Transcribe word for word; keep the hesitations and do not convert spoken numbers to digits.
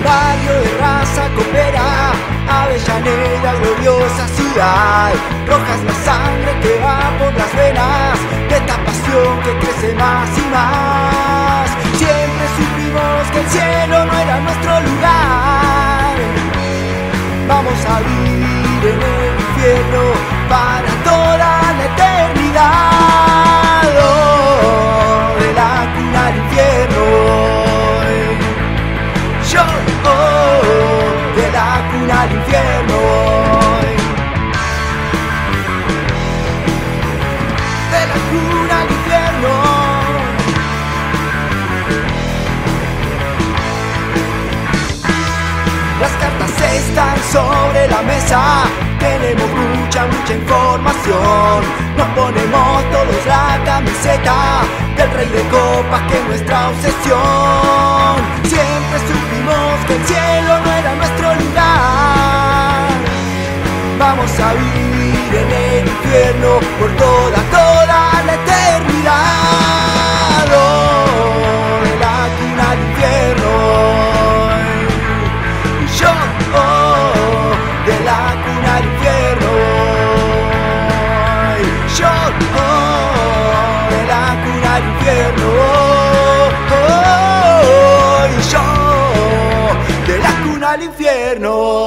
barrio de raza copera, Avellaneda, gloriosa ciudad. Roja es la sangre que va por las venas de esta pasión que crece más y más. Siempre supimos que el cielo no era nuestro lugar. Vamos a vivir en el infierno para toda la eternidad. Oh, de la cuna al infierno. Yo, oh, de la cuna al infierno. De la cuna al infierno. Las cartas están sobre la mesa, tenemos mucha, mucha información. Nos ponemos todos la camiseta del rey de copas que es nuestra obsesión. Siempre supimos que el cielo no era nuestro lugar. Vamos a vivir en el infierno por toda, toda la eternidad. Oh, de la cuna al infierno. Yo, oh, de la cuna al infierno. Yo, oh, de la cuna al infierno. Oh, oh, y yo, de la cuna al infierno.